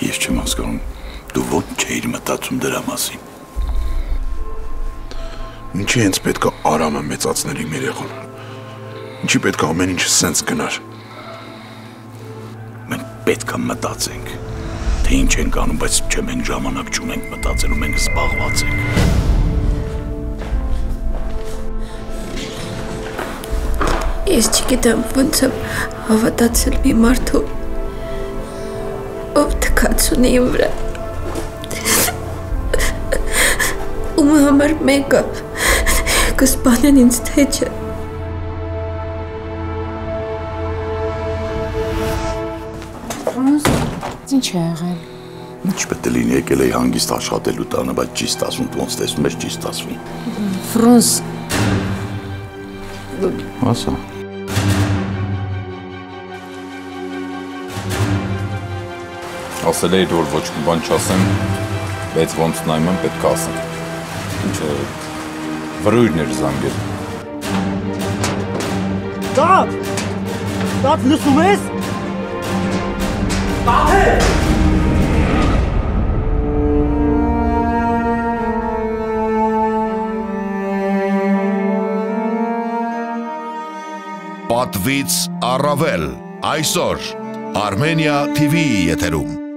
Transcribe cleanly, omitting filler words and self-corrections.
Ես չեմ հասկանում, դու ո՞նց չէիր մտածում դրա մասին։ Ինչի հենց պետք է Արամը մեծացնել իմ երեխան։ Ինչի պետք է ամեն ինչը սենց գնար։ Մենք պետք է մտածենք, թե ինչ ենք անում, բայց չէ մենք ժամանակ չունենք մտածելու, մենք զբաղված ենք։ Ես չգիտեմ ոնց եմ հավատացել մի մարդու, ով թքած ունի իմ վրա, ում համար մեկը կսպանեն ինձ թե չէ։ Ինչ է եղել։ Ինչ պետք է լինի, եկել էի հանգիստ աշխատելու տանը, բայց ճիշտ ասում, դու ոնց տեսնում ես ճիշտ ասում։ Ֆրունզ։ Ասա։ Ասել էի, որ ոչ մի բան չասեմ, բայց ոնց նայում եմ պետք է ասեմ։ Ինչ է, վրույրն էր զանգել։ Տավ! Տավ լսում ես? Տավ է! Պատվից առավել, այսօր Armenia TV-ի եթերում։